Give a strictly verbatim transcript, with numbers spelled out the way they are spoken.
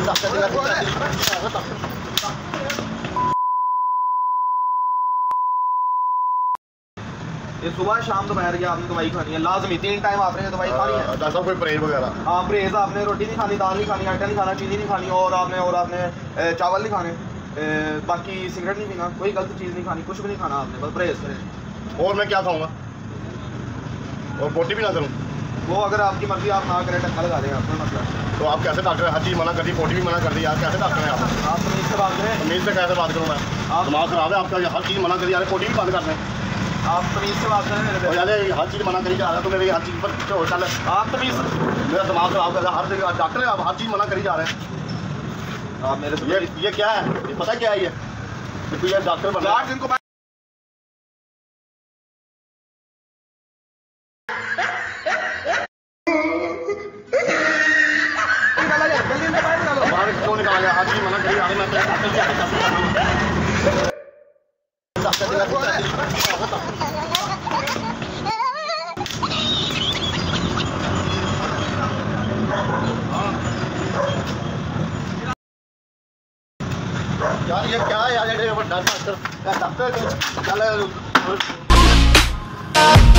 ये सुबह शाम दोपहर की आपने दवाई खानी है लाजमी, तीन टाइम आपने दवाई खानी है। डॉक्टर साहब कोई परहेज वगैरह? हाँ परहेज, आपने रोटी नहीं खानी, दाल नहीं खानी, आटा नहीं खाना, चीनी नहीं खानी, और आपने और आपने चावल नहीं खाने, बाकी सिगरेट नहीं पीना, कोई गलत चीज़ नहीं खानी, कुछ भी नहीं खाना आपने, बस परहेज करें। और मैं क्या खाऊंगा? और पोटी भी ना करूँ? वो अगर आपकी मर्जी, आप ना करें, टक्का लगा दें, आपको मतलब। तो आप कैसे डॉक्टर हैं? हर चीज़ मना कर दी, पोटी भी मना कर दी, यार कैसे डॉक्टर हैं आप? आप तमीज़ से बात करें। तमीज़ से कैसे बात करूँ मैं? आप दिमाग खराब है आपका, हर चीज़ मना करी जा रही है, पोटी भी बंद कर दें। आप तमीज़ से बात करें मेरे। और यार हर चीज़ मना करी जा रहा है, तो मेरी हर चीज़ पर हो चल। आप तमीज़, मेरा दिमाग खराब कर रहा है, हर जगह डॉक्टर है, आप हर चीज़ मना करी जा रहे हैं। आप मेरे से ये ये क्या है? ये पता क्या है? ये ये डॉक्टर बन रहा है। बाहर क्यों निकाला गया? हर चीज़ मना करी जा रही है, मैं डॉक्टर से आके यार ये क्या है यार? ये डॉक्टर डॉक्टर चल